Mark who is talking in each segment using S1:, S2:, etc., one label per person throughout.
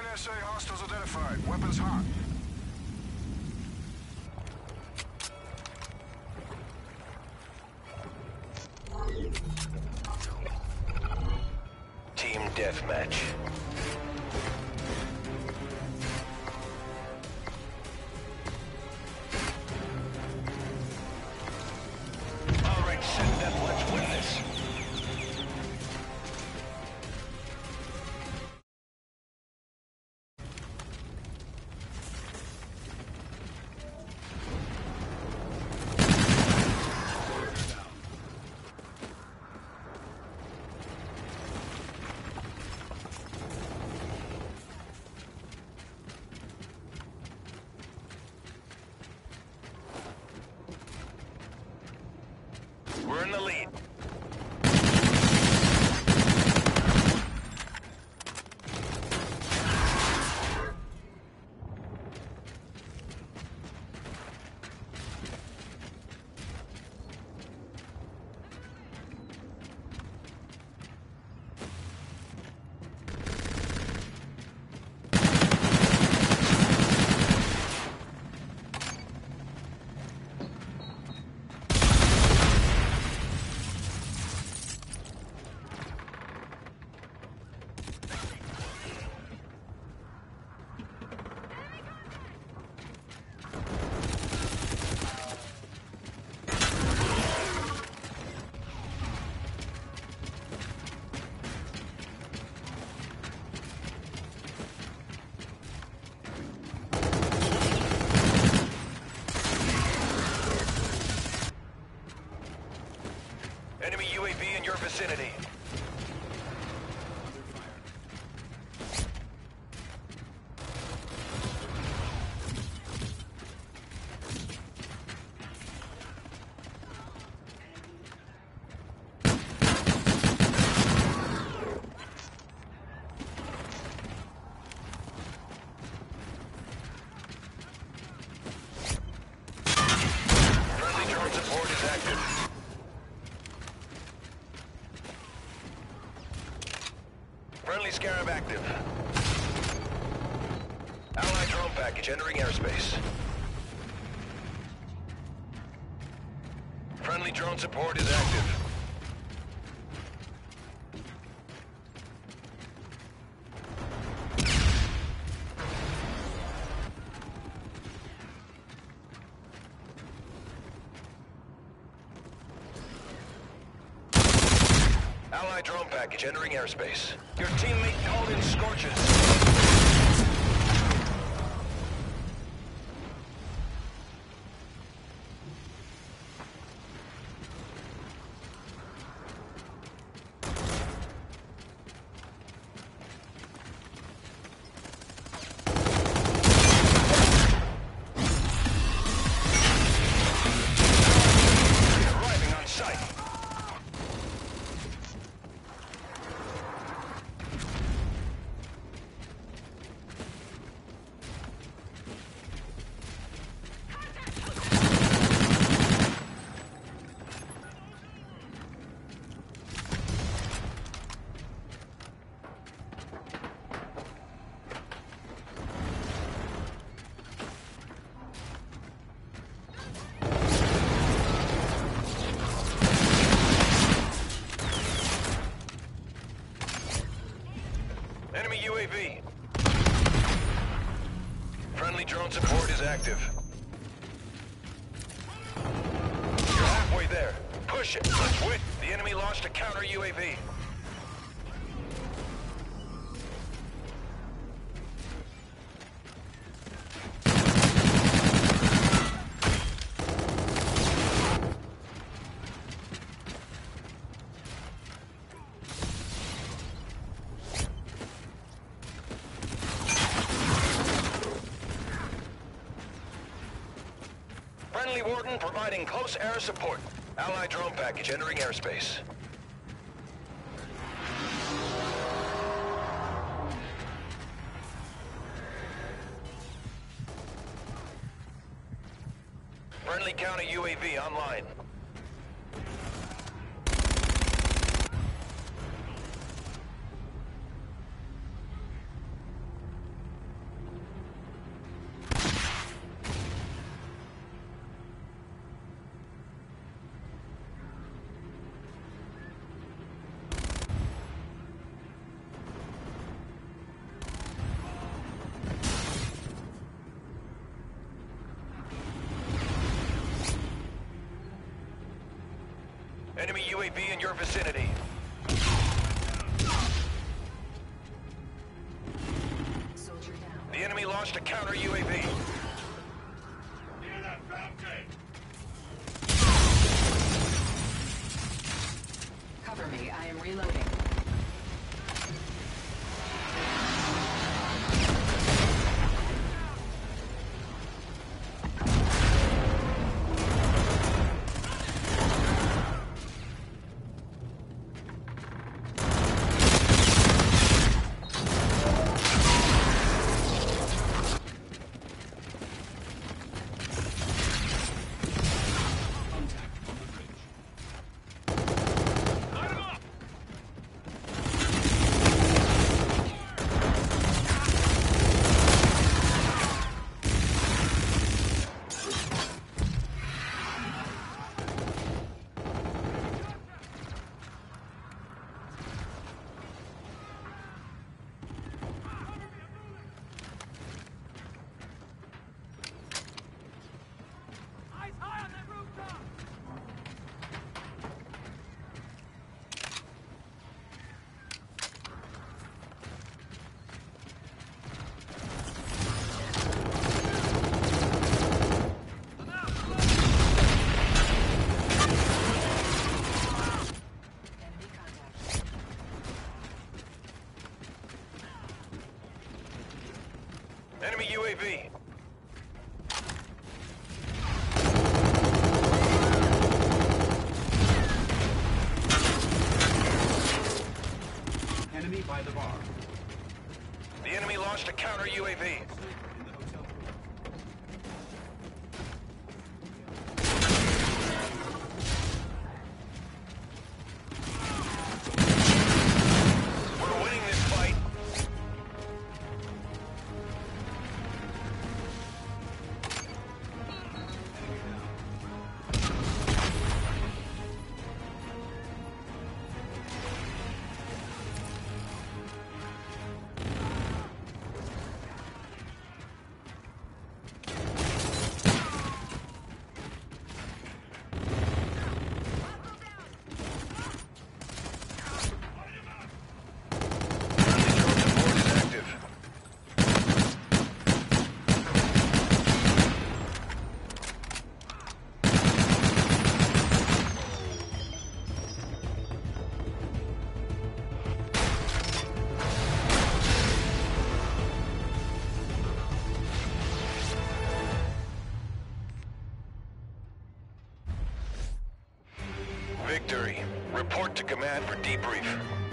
S1: JSA hostiles identified. Weapons hot.
S2: Team deathmatch. All right, send them. Let's win this. We're in the lead. Enemy UAV in your vicinity. Friendly drone support is active. Friendly Scarab active. Allied drone package entering airspace. Friendly drone support is active. Allied drone package entering airspace. Your teammate called in scorches. Arriving on site. Enemy UAV. Friendly drone support is active. You're halfway there. Push it. Let's win. The enemy launched a counter UAV. Friendly Warden providing close air support. Allied drone package entering airspace. Friendly counter UAV online. Enemy UAV in your vicinity.
S3: Soldier down.
S2: The enemy launched a counter UAV.
S3: Cover me. I am reloading.
S2: Enemy UAV.
S4: Enemy by the bar.
S2: The enemy launched a counter UAV.
S4: In the hotel room.
S2: We're winning this fight. Active. Victory. Report to command for debrief.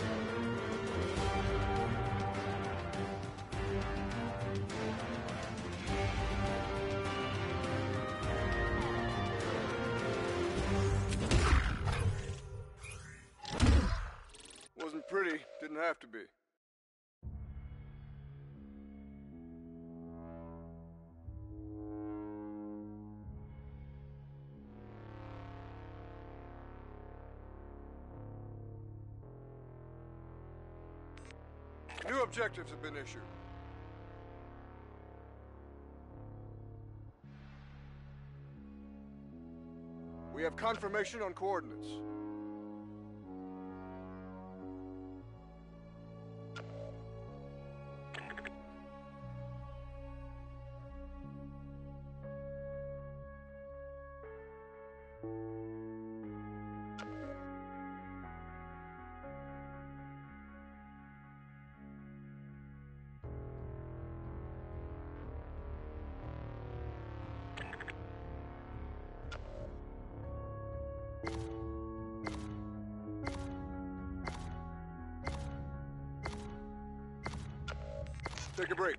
S1: Wasn't pretty, didn't have to be. New objectives have been issued. We have confirmation on coordinates. Take a break.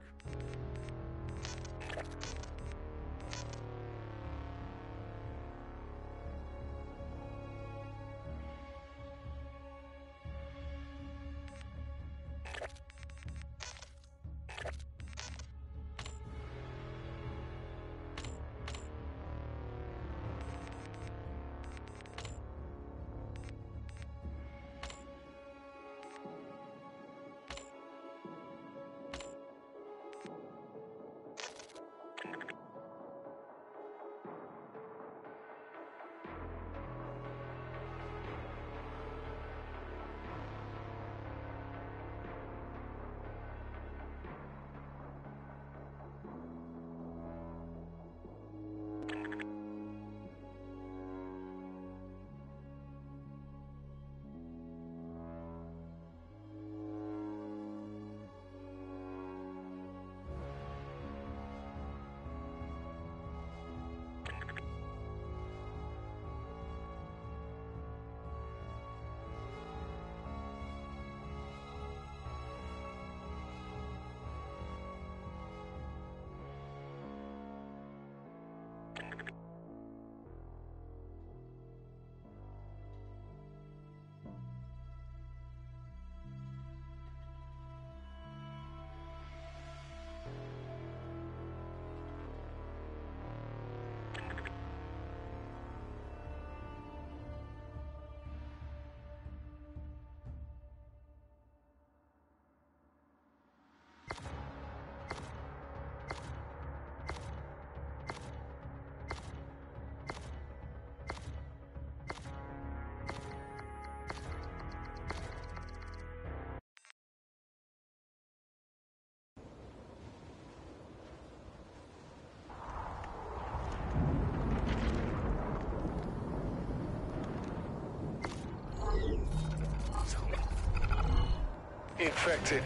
S2: Infected.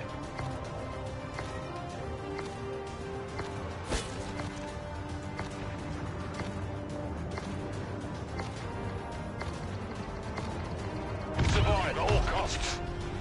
S2: Survive at all costs.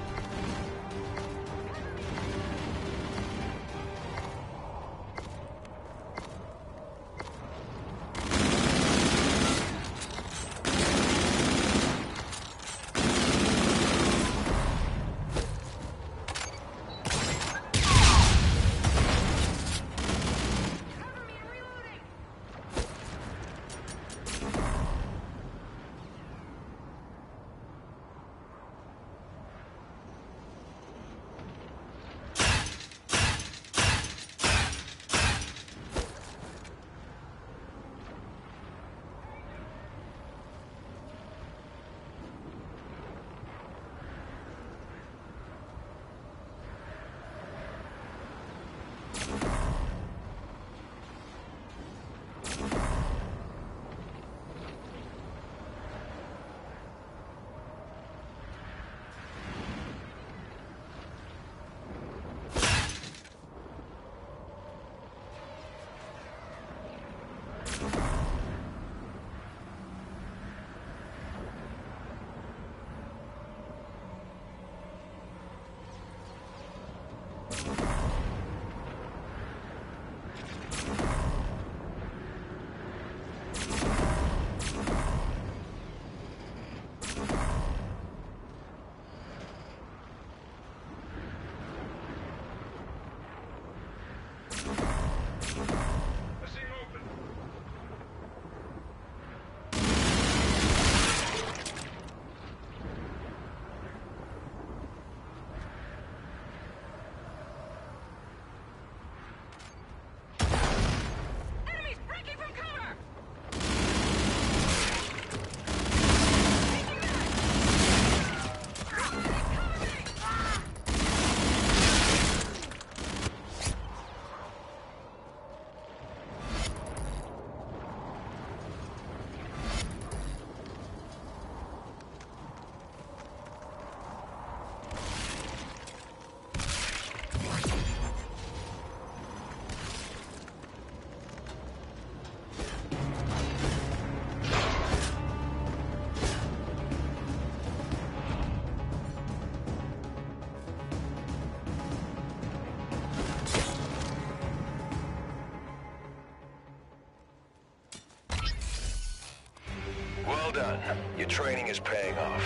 S2: Well done. Your training is paying off.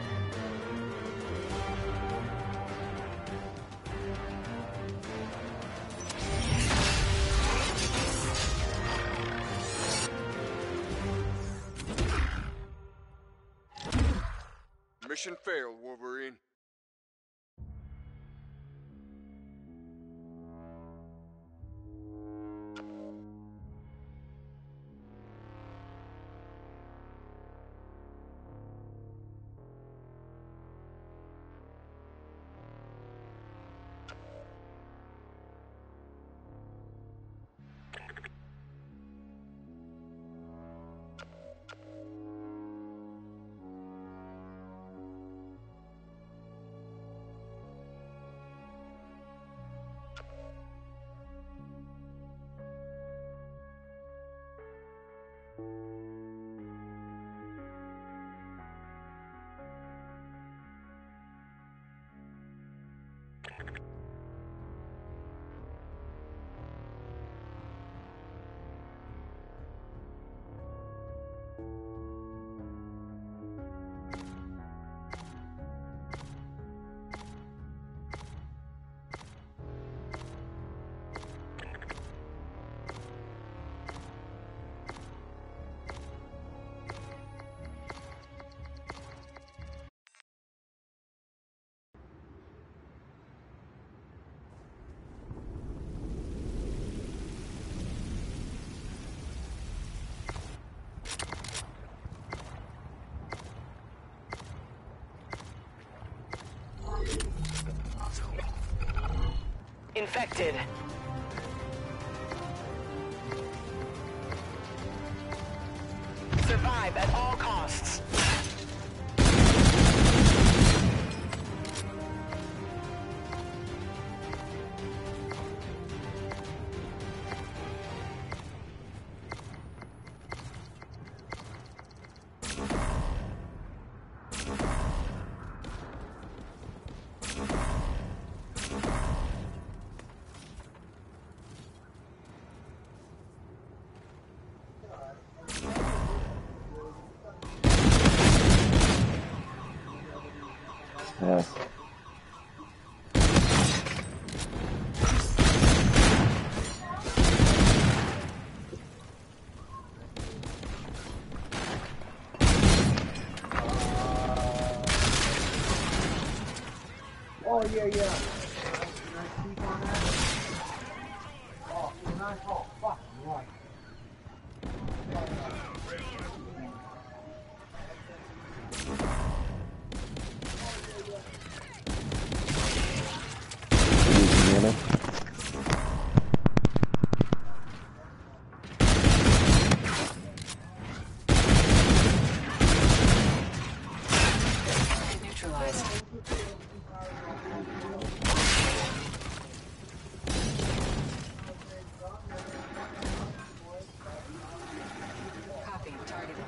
S1: Mission failed, Wolverine.
S5: Infected. Survive at all costs. Oh, yeah, yeah. Can I speak on that? Oh, can I? Oh, fuck, right.
S3: Neutralized. Copy. Targeted.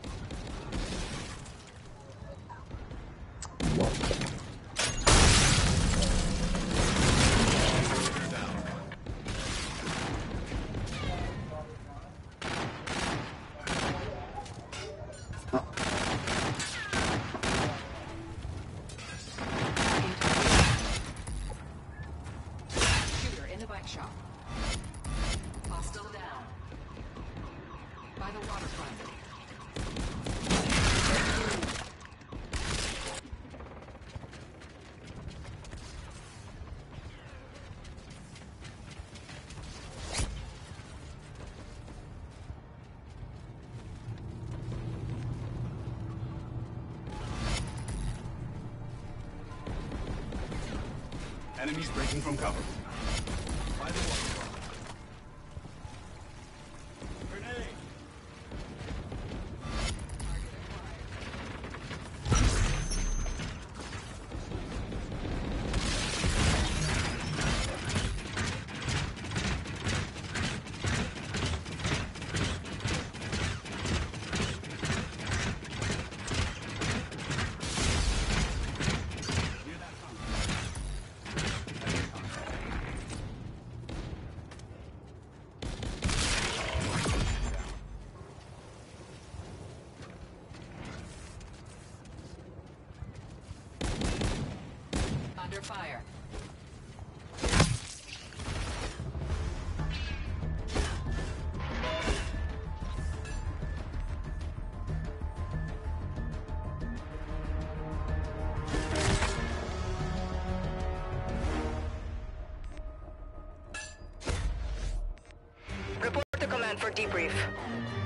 S3: Shooter in the bike shop. Hostile down. By the waterfront.
S4: Enemies breaking from cover. By the waterfront. Grenade!
S3: Under fire.
S6: Report to command for debrief.